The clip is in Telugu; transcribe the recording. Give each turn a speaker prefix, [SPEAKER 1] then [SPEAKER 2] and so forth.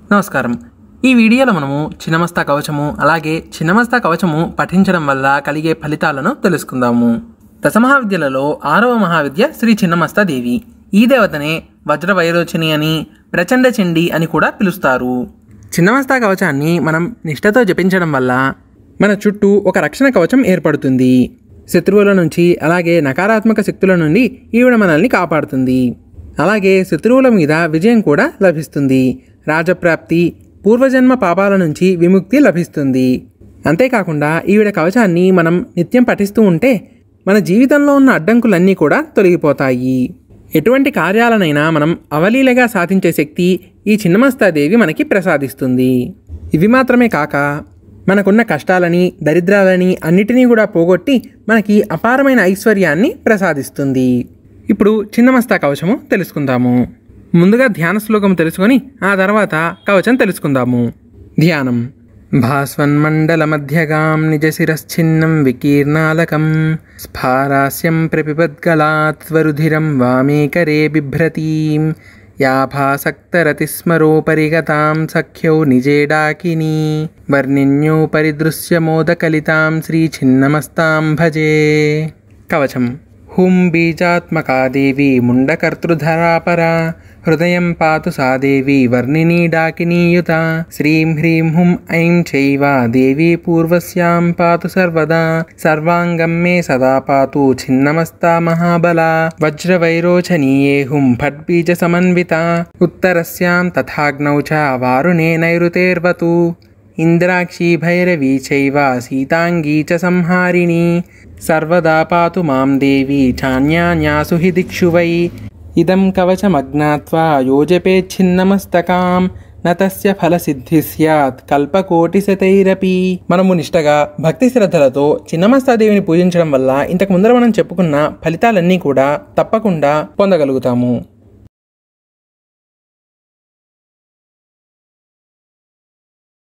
[SPEAKER 1] నమస్కారం. ఈ వీడియోలో మనము చిన్నమస్తా కవచము అలాగే చిన్నమస్తా కవచము పఠించడం వల్ల కలిగే ఫలితాలను తెలుసుకుందాము. దశమహావిద్యలలో 6వ మహావిద్య శ్రీ చిన్నమస్తా దేవి. ఈ దేవతనే వజ్రవైరోచని అని, ప్రచండ చండి అని కూడా పిలుస్తారు. చిన్నమస్తా కవచాన్ని మనం నిష్ఠతో జపించడం వల్ల మన చుట్టూ ఒక రక్షణ కవచం ఏర్పడుతుంది. శత్రువుల నుంచి అలాగే నకారాత్మక శక్తుల నుండి ఈవిడ మనల్ని కాపాడుతుంది. అలాగే శత్రువుల మీద విజయం కూడా లభిస్తుంది. రాజప్రాప్తి, పూర్వజన్మ పాపాల నుంచి విముక్తి లభిస్తుంది. అంతేకాకుండా ఈవిడ కవచాన్ని మనం నిత్యం పఠిస్తూ ఉంటే మన జీవితంలో ఉన్న అడ్డంకులన్నీ కూడా తొలగిపోతాయి. ఎటువంటి కార్యాలనైనా మనం అవలీలగా సాధించే శక్తి ఈ చిన్నమస్తాదేవి మనకి ప్రసాదిస్తుంది. ఇవి మాత్రమే కాక మనకున్న కష్టాలని, దరిద్రాలని అన్నిటినీ కూడా పోగొట్టి మనకి అపారమైన ఐశ్వర్యాన్ని ప్రసాదిస్తుంది. ఇప్పుడు చిన్నమస్తా కవచము తెలుసుకుందాము. ముందుగా ధ్యాన శ్లోకం తెలుసుకొని ఆ తర్వాత కవచం తెలుసుకుందాము. ధ్యానం. భాస్వన్మండల మధ్యగాం నిజశిరశ్చిన్నం వికీర్ణాలకం స్ఫారాస్యం ప్రపిపద్గలాత్వరుధిరం వామేకరే బిభ్రతీం యాభాసక్తరతిస్మరోపరిగతాం సఖ్యౌ నిజేడాకినీ వర్ణిన్యోపరిదృశ్యమోదకలితాం శ్రీ చిన్నమస్తాం భజే. కవచం. హుం బీజాత్మకా దేవి ముండకర్తృధరాపరా హృదయం పాతు సా దేవి వర్ణినీ డాకినీయుత శ్రీం హ్రీం హుం ఐం చైవ దేవి పూర్వస్యాం పాతు సర్వదా సర్వాంగం మే సదా పాతు చిన్నమస్తా మహాబలా వజ్రవైరోచనీయే హుం ఫడ్బీజ సమన్విత ఉత్తరస్యాం తథాగ్నౌ చ వారుణే నైరుతేర్వతు ఇంద్రాక్షీ భైరవీ చైవ సీతాంగీ చ సంహారిణీ సర్వదా పాతు మాం దేవి చాన్యాన్యాసు హి దిక్షు వై ఇదం కవచమజ్ఞాత్వా యోజపేచ్ఛిన్నమస్తకాం నతస్య ఫలసిద్ధి స్యాత్ కల్పకోటిశతైరపి. మనము నిష్టగా భక్తి శ్రద్ధలతో చిన్నమస్తాదేవిని పూజించడం వల్ల ఇంతకు ముందర మనం చెప్పుకున్న ఫలితాలన్నీ కూడా తప్పకుండా పొందగలుగుతాము.